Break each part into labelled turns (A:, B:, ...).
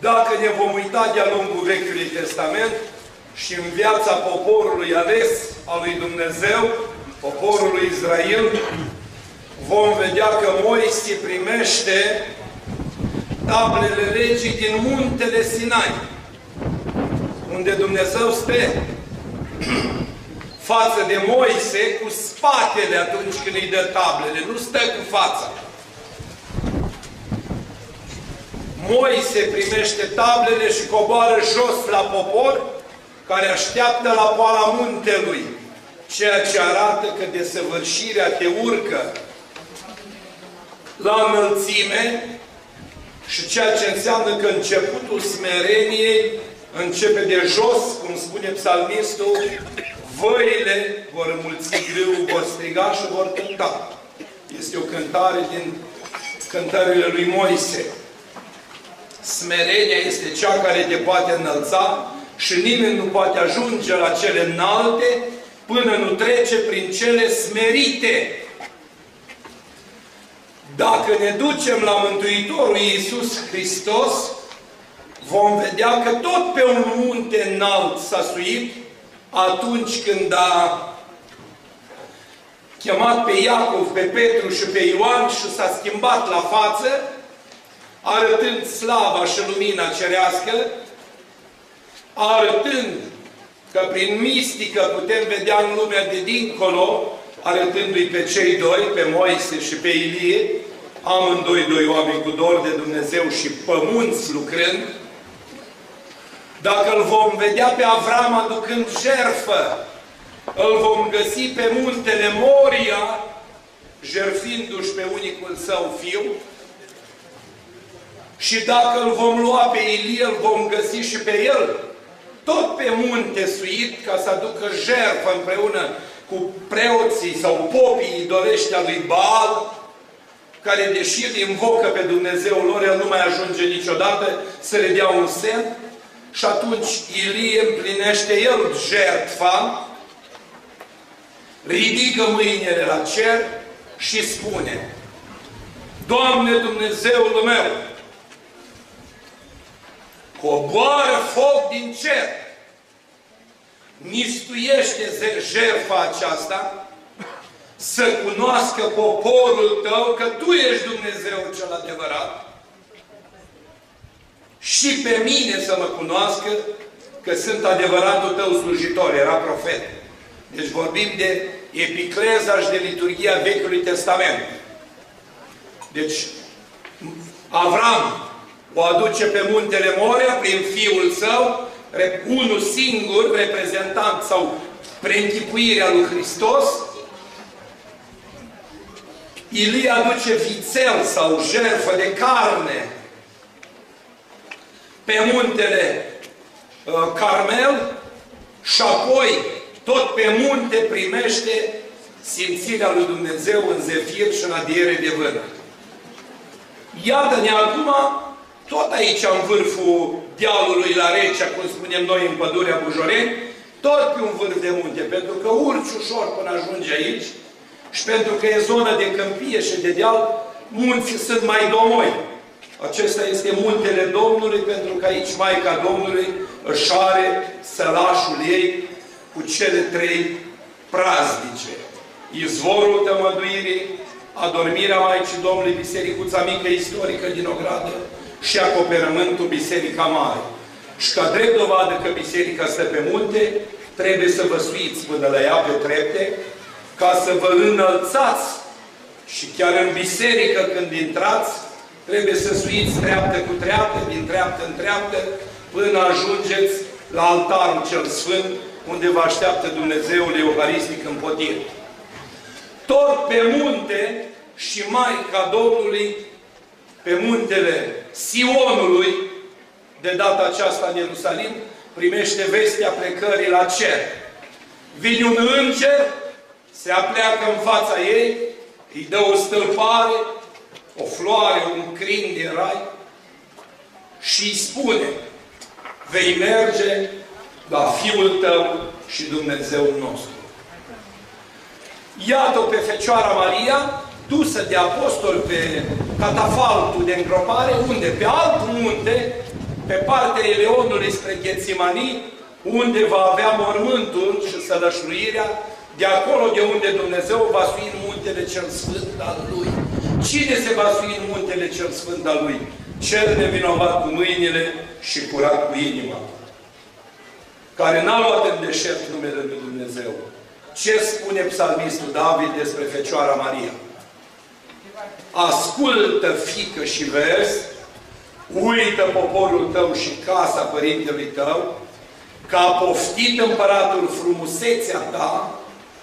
A: Dacă ne vom uita de-a lungul Vechiului Testament și în viața poporului ales al lui Dumnezeu, poporul Israel, vom vedea că Moise primește tablele legii din muntele Sinai, unde Dumnezeu stă față de Moise cu spatele atunci când îi dă tablele, nu stă cu fața. Moise primește tablele și coboară jos la popor, care așteaptă la poala muntelui, ceea ce arată că desăvârșirea te urcă la înălțime și ceea ce înseamnă că începutul smereniei începe de jos, cum spune psalmistul, văile vor înmulți grâul, vor striga și vor cânta. Este o cântare din cântările lui Moise. Smerenia este cea care te poate înălța și nimeni nu poate ajunge la cele înalte până nu trece prin cele smerite. Dacă ne ducem la Mântuitorul Iisus Hristos, vom vedea că tot pe un munte înalt s-a suit atunci când a chemat pe Iacov, pe Petru și pe Ioan și s-a schimbat la față, arătând slava și lumina cerească, arătând că prin mistică putem vedea în lumea de dincolo, arătându-i pe cei doi, pe Moise și pe Ilie, amândoi doi oameni cu dor de Dumnezeu și pămânți lucrând. Dacă îl vom vedea pe Avram aducând jertfă, îl vom găsi pe muntele Moria, jertfindu-și pe unicul său fiu. Și dacă îl vom lua pe Ilie, îl vom găsi și pe el, tot pe munte suit, ca să aducă jertfă împreună cu preoții sau popii idolești a lui Baal, care, deși îl invocă pe Dumnezeul lor, el nu mai ajunge niciodată să le dea un semn. Și atunci Ilie împlinește el jertfa, ridică mâinile la cer și spune: Doamne Dumnezeul meu, coboară foc din cer, mistuiește jertfa aceasta, să cunoască poporul tău că tu ești Dumnezeul cel adevărat și pe mine să mă cunoască că sunt adevăratul tău slujitor. Era profet. Deci vorbim de epicleza și de liturghia Vechiului Testament. Deci Avram o aduce pe muntele Moria prin fiul său, unul singur, reprezentant sau preînchipuirea lui Hristos. Ilie aduce vițel sau jertfă de carne pe muntele Carmel și apoi tot pe munte primește simțirea lui Dumnezeu în zefir și în adiere de vânt. Iată-ne acum tot aici în vârful dealului la Recea, cum spunem noi în pădurea Bujoreni, tot pe un vârf de munte, pentru că urci ușor până ajunge aici și pentru că e zonă de câmpie și de deal, munții sunt mai domoi. Acesta este muntele Domnului, pentru că aici Maica Domnului își are sălașul ei cu cele trei praznice. Izvorul tămăduirii, adormirea Maicii Domnului, bisericuța mică istorică din ogradă și acoperământul Biserica Mare. Și ca drept dovadă că biserica stă pe munte, trebuie să vă suiți până la ea pe trepte, ca să vă înălțați. Și chiar în biserică, când intrați, trebuie să suiți treaptă cu treaptă, din treaptă în treaptă, până ajungeți la altarul cel sfânt, unde vă așteaptă Dumnezeul Euharistic în potir. Tot pe munte și Maica Domnului, pe muntele Sionului, de data aceasta în Ierusalim, primește vestea plecării la cer. Vine un înger, se apleacă în fața ei, îi dă o stâlpare, o floare, un crin din rai și îi spune: vei merge la Fiul tău și Dumnezeul nostru. Iată-o pe Fecioara Maria, dusă de apostol pe catafaltul de îngropare, unde? Pe alt munte, pe partea Eleonului spre Ghețimani, unde va avea mormântul și sălășluirea, de acolo de unde Dumnezeu va sui în muntele cel sfânt al Lui. Cine se va sui în muntele cel sfânt al Lui? Cel nevinovat cu mâinile și curat cu inima, care n-a luat în deșert numele Lui Dumnezeu. Ce spune psalmistul David despre Fecioara Maria? Ascultă, fiică, și vezi, uită poporul tău și casa părintelui tău, că a poftit împăratul frumusețea ta.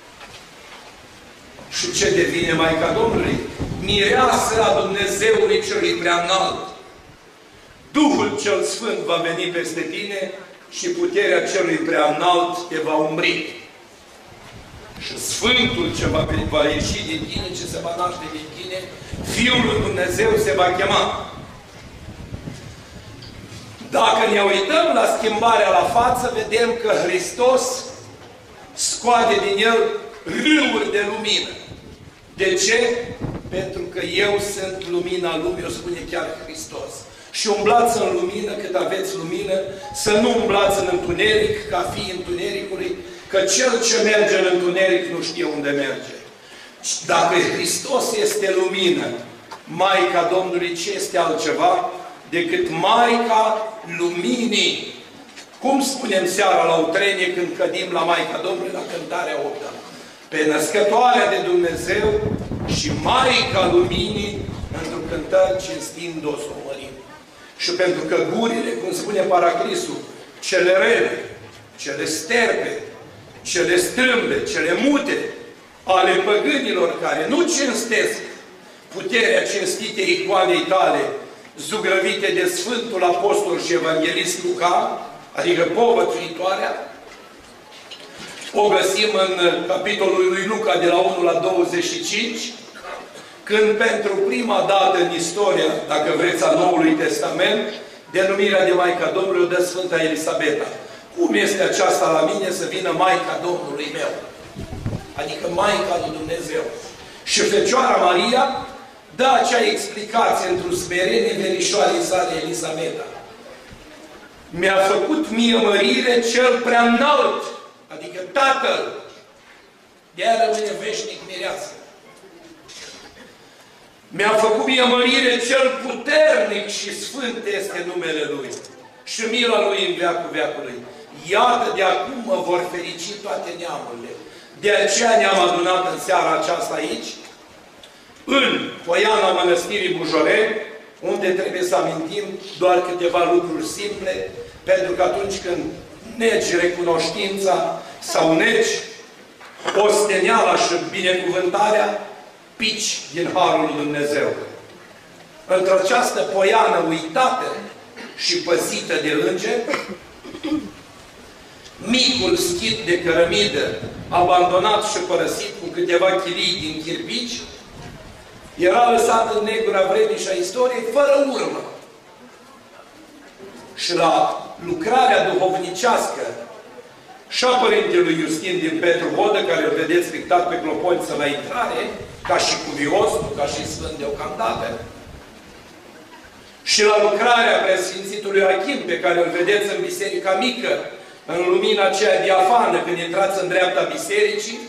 A: Și ce devine Maica Domnului? Mireasă a Dumnezeului celui preanalt. Duhul cel Sfânt va veni peste tine și puterea celui preanalt te va umbri. Și Sfântul ce va ieși din tine, ce se va naște din tine, Fiul lui Dumnezeu se va chema. Dacă ne uităm la schimbarea la față, vedem că Hristos scoate din el râuri de lumină. De ce? Pentru că eu sunt lumina lumii, o spune chiar Hristos. Și umblați în lumină cât aveți lumină, să nu umblați în întuneric ca fii întunericului, că cel ce merge în întuneric nu știe unde merge. Dacă Hristos este lumină, Maica Domnului ce este altceva decât Maica Luminii? Cum spunem seara la utrenie când cădim la Maica Domnului la cântarea 8-a? Pe născătoarea de Dumnezeu și Maica Luminii, pentru cântări cinstind-o să o mărim. Și pentru că gurile, cum spune Paraclisul, cele rele, cele sterpe, cele strâmbe, cele mute, ale păgânilor care nu cinstesc puterea cinstite icoanei tale, zugrăvite de Sfântul Apostol și Evanghelist Luca, adică povățuitoarea, o găsim în capitolul lui Luca de la 1 la 25, când pentru prima dată în istoria, dacă vreți, a Noului Testament, denumirea de Maica Domnului o dă Sfânta Elisabeta. Cum este aceasta la mine să vină Maica Domnului meu? Adică Maica lui Dumnezeu. Și Fecioara Maria dă acea explicație într-o smerenie verișoarei sale Elisabeta. Mi-a făcut mie mărire cel prea înalt, adică Tatăl. De-aia rămâne veșnic mireasă. Mi-a făcut mie mărire cel puternic și sfânt este numele Lui. Și mila Lui în veacul veacului. Iată, de acum mă vor ferici toate neamurile. De aceea ne-am adunat în seara aceasta aici, în Poiana Mănăstirii Bujoreni, unde trebuie să amintim doar câteva lucruri simple, pentru că atunci când negi recunoștința sau negi osteneala și binecuvântarea, pici din Harul lui Dumnezeu. Într-această poiană uitată și păzită de îngeri, micul schid de cărămidă, abandonat și părăsit cu câteva chilii din chirpici, era lăsat în negura vremii și a istoriei, fără urmă. Și la lucrarea duhovnicească și a Părintelui Iustin din Petru Vodă, care îl vedeți pictat pe clopoință la intrare, ca și cuvios, nu ca și sfânt deocamdată, și la lucrarea Preasfințitului Achim, pe care îl vedeți în Biserica Mică, în lumina aceea diafană, când intrați în dreapta bisericii,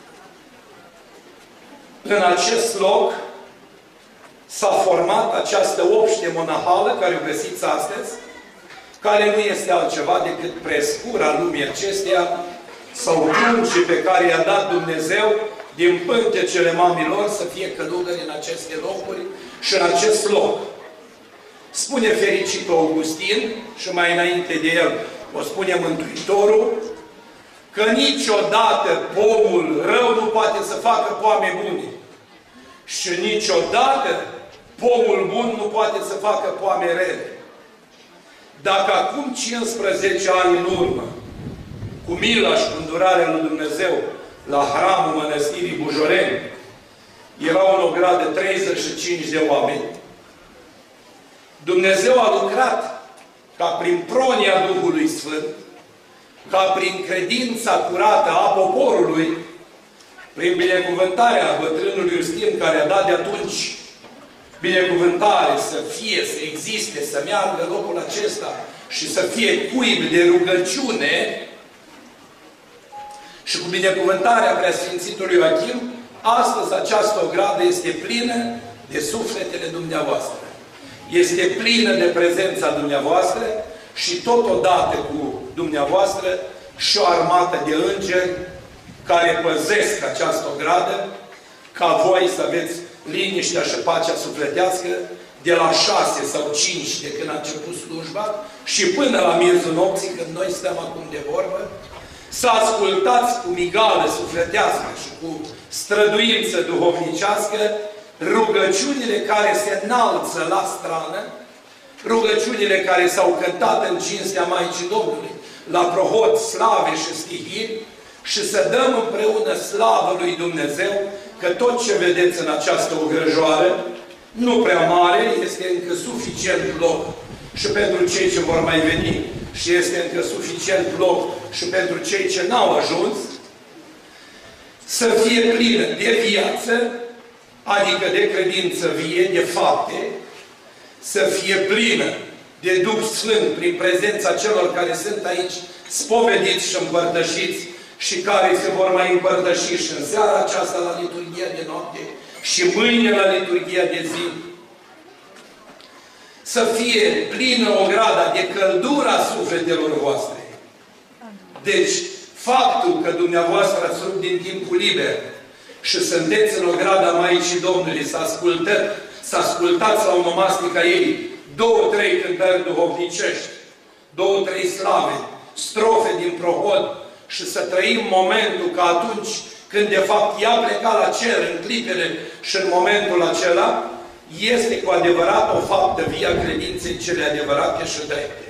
A: în acest loc s-a format această obște monahală, care o găsiți astăzi, care nu este altceva decât prescura lumii acesteia, sau pruncii pe care i-a dat Dumnezeu din pântecele mamilor să fie călugări în aceste locuri și în acest loc. Spune fericitul Augustin, și mai înainte de el o spune Mântuitorul, că niciodată pomul rău nu poate să facă poame bune. Și niciodată pomul bun nu poate să facă poame rele. Dacă acum 15 ani în urmă, cu mila și cu îndurarea lui Dumnezeu, la hramul Mănăstirii Bujoreni, erau în o gradă 35 de oameni, Dumnezeu a lucrat ca prin pronia Duhului Sfânt, ca prin credința curată a poporului, prin binecuvântarea bătrânului Iustin, care a dat de atunci binecuvântare să fie, să existe, să meargă locul acesta și să fie cuib de rugăciune și cu binecuvântarea Preasfințitului Ioachim, astăzi această ogradă este plină de sufletele dumneavoastră. Este plină de prezența dumneavoastră și totodată cu dumneavoastră și o armată de îngeri care păzesc această ogradă, ca voi să aveți liniștea și pacea sufletească de la 6 sau 5 de când a început slujba și până la miezul nopții, când noi stăm acum de vorbă, să ascultați cu migală sufletească și cu străduință duhovnicească rugăciunile care se înalță la strană, rugăciunile care s-au cântat în cinstea Maicii Domnului, la prohod, slave și stihiri, și să dăm împreună slavă lui Dumnezeu că tot ce vedeți în această ugrăjoară, nu prea mare, este încă suficient loc și pentru cei ce vor mai veni și este încă suficient loc și pentru cei ce n-au ajuns, să fie plină de viață, adică de credință vie, de fapte, să fie plină de Duh Sfânt prin prezența celor care sunt aici spovediți și împărtășiți și care se vor mai împărtăși și în seara aceasta la liturghia de noapte și mâine la liturghia de zi. Să fie plină ograda de căldura sufletelor voastre. Deci, faptul că dumneavoastră ați rupt din timpul liber și sunteți în ograda Maicii Domnului, să ascultați la onomastica ei 2-3 cântări duhovnicești, 2-3 slave, strofe din prohod și să trăim momentul că atunci când de fapt ea pleca la cer în clipele și în momentul acela, este cu adevărat o faptă vie a credinței cele adevărate și drepte.